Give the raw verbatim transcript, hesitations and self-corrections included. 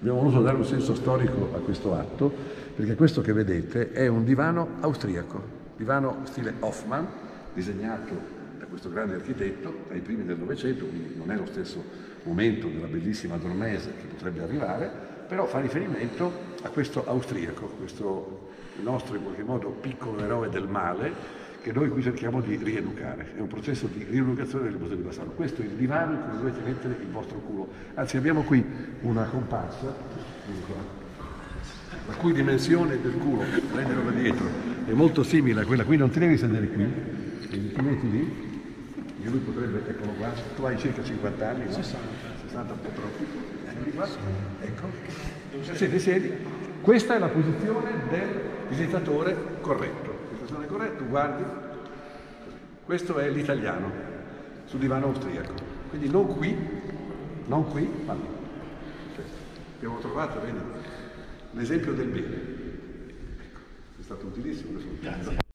Abbiamo voluto dare un senso storico a questo atto, perché questo che vedete è un divano austriaco, divano stile Hofmann, disegnato da questo grande architetto ai primi del Novecento, quindi non è lo stesso momento della bellissima Dormese che potrebbe arrivare, però fa riferimento a questo austriaco, questo nostro in qualche modo piccolo eroe del male, che noi qui cerchiamo di rieducare. È un processo di rieducazione del Museo di Bassano. Questo è il divano in cui dovete mettere il vostro culo. Anzi, abbiamo qui una comparsa, la cui dimensione del culo, prendelo da dietro, è molto simile a quella qui. Non ti devi sedere qui, quindi ti metti lì, e lui potrebbe, eccolo qua, tu hai circa cinquanta anni, no? sessanta, sessanta un po' troppo. Eccoli qua, ecco. Siedi, siedi. Questa è la posizione del visitatore corretto. Corretto, guardi, questo è l'italiano sul divano austriaco, quindi non qui, non qui, ma lì. Abbiamo trovato, vedi, l'esempio del bene. Ecco, è stato utilissimo questo.